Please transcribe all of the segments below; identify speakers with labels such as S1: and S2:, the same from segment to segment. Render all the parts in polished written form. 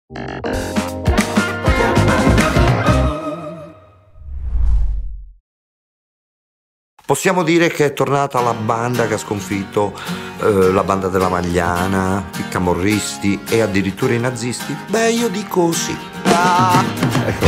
S1: Possiamo dire che è tornata la banda che ha sconfitto la banda della Magliana, i camorristi e addirittura i nazisti? Beh, io dico sì. Ecco.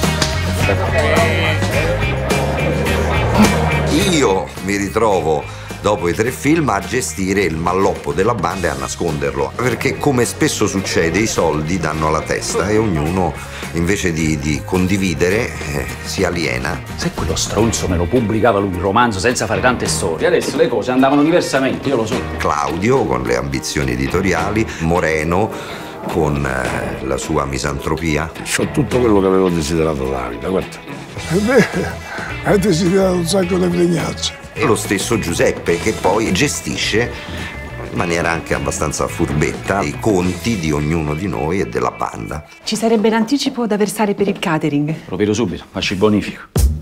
S1: Io mi ritrovo dopo i 3 film a gestire il malloppo della banda e a nasconderlo, perché come spesso succede i soldi danno alla testa e ognuno invece di condividere si aliena.
S2: Se quello stronzo me lo pubblicava lui il romanzo senza fare tante storie, adesso le cose andavano diversamente, io lo so.
S1: Claudio con le ambizioni editoriali, Moreno con la sua misantropia.
S3: C'ho tutto quello che avevo desiderato dalla vita, guarda.
S4: Hai desiderato un sacco di fregnacce.
S1: E lo stesso Giuseppe, che poi gestisce in maniera anche abbastanza furbetta i conti di ognuno di noi e della banda.
S5: Ci sarebbe l'anticipo da versare per il catering.
S2: Lo vedo subito, faccio il bonifico.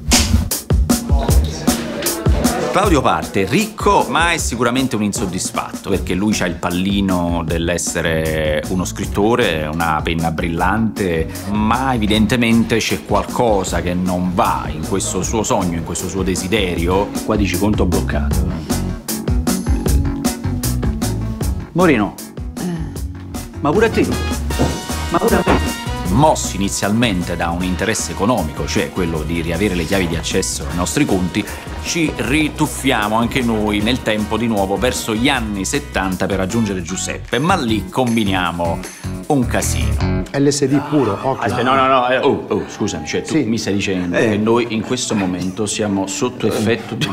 S2: Claudio parte ricco, ma è sicuramente un insoddisfatto, perché lui ha il pallino dell'essere uno scrittore, una penna brillante, ma evidentemente c'è qualcosa che non va in questo suo sogno, in questo suo desiderio. Qua dici conto bloccato. Moreno, ma pure a te? Ma pure a me? Mossi inizialmente da un interesse economico, cioè quello di riavere le chiavi di accesso ai nostri conti, ci rituffiamo anche noi nel tempo di nuovo verso gli anni 70 per raggiungere Giuseppe, ma lì combiniamo un casino.
S6: LSD puro,
S2: Aspetta, no, scusami, cioè tu mi stai dicendo che noi in questo momento siamo sotto effetto di...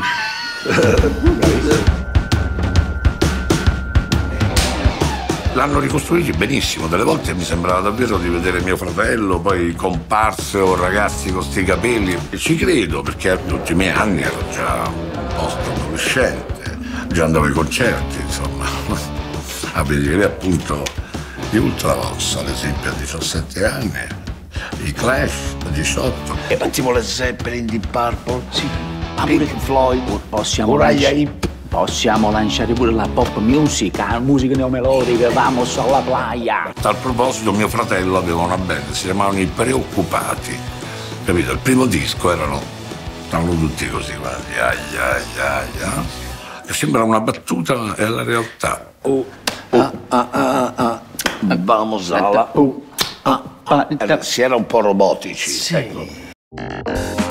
S3: L'hanno ricostruiti benissimo, delle volte mi sembrava davvero di vedere mio fratello, poi comparse o ragazzi con sti capelli. E ci credo, perché a tutti i miei anni ero già post-adolescente, già andavo ai concerti, insomma, a vedere appunto gli Ultravox, ad esempio, a 17 anni, i Clash a 18. E tipo le Zeppelin, Deep Purple,
S2: Sì,
S3: Pink Floyd,
S2: possiamo lanciare pure la pop music, la musica neomelodica, vamos alla playa.
S3: A tal proposito mio fratello aveva una band, si chiamavano I Preoccupati, capito? Il primo disco stavano tutti così, guardi, che sembra una battuta e la realtà. Vamos alla... Si era un po' robotici,
S2: sì.
S3: ecco.